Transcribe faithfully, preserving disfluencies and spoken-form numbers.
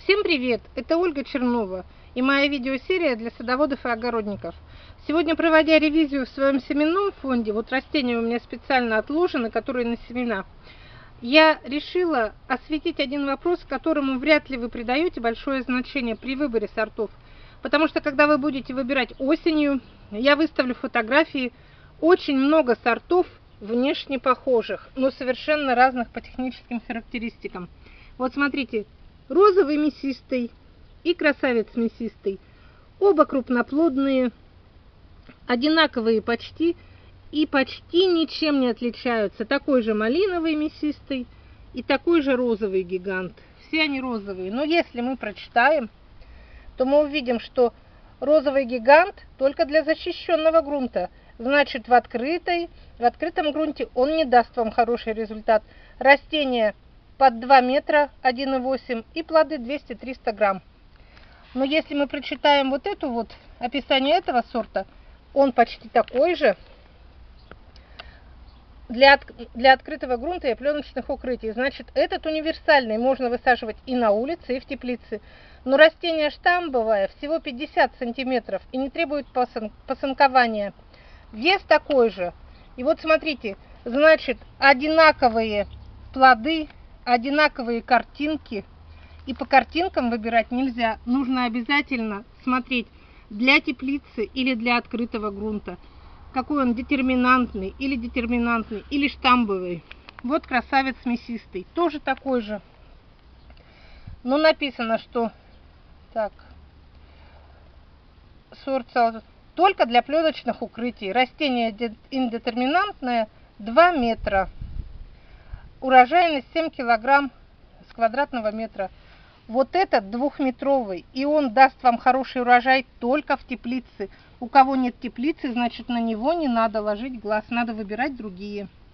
Всем привет! Это Ольга Чернова и моя видеосерия для садоводов и огородников. Сегодня, проводя ревизию в своем семенном фонде, вот растения у меня специально отложены, которые на семена, я решила осветить один вопрос, которому вряд ли вы придаете большое значение при выборе сортов. Потому что, когда вы будете выбирать осенью, я выставлю фотографии очень много сортов внешне похожих, но совершенно разных по техническим характеристикам. Вот смотрите, розовый мясистый и красавец мясистый. Оба крупноплодные, одинаковые почти и почти ничем не отличаются. Такой же малиновый мясистый и такой же розовый гигант. Все они розовые. Но если мы прочитаем, то мы увидим, что розовый гигант только для защищенного грунта. Значит, в, открытой, в открытом грунте он не даст вам хороший результат. Растение под два метра, один и восемь, и плоды двести-триста грамм. Но если мы прочитаем вот эту вот описание этого сорта, он почти такой же для, от, для открытого грунта и пленочных укрытий. Значит, этот универсальный можно высаживать и на улице, и в теплице. Но растение штамбовое, всего пятьдесят сантиметров, и не требует пасан, пасынкования. Вес такой же. И вот смотрите, значит, одинаковые плоды, одинаковые картинки. И по картинкам выбирать нельзя. Нужно обязательно смотреть для теплицы или для открытого грунта. Какой он, детерминантный или детерминантный, или штамбовый. Вот красавец мясистый. Тоже такой же. Но написано, что так, сорт только для пленочных укрытий. Растение индетерминантное, два метра. Урожайность семь килограмм с квадратного метра. Вот этот двухметровый, и он даст вам хороший урожай только в теплице. У кого нет теплицы, значит, на него не надо ложить глаз, надо выбирать другие.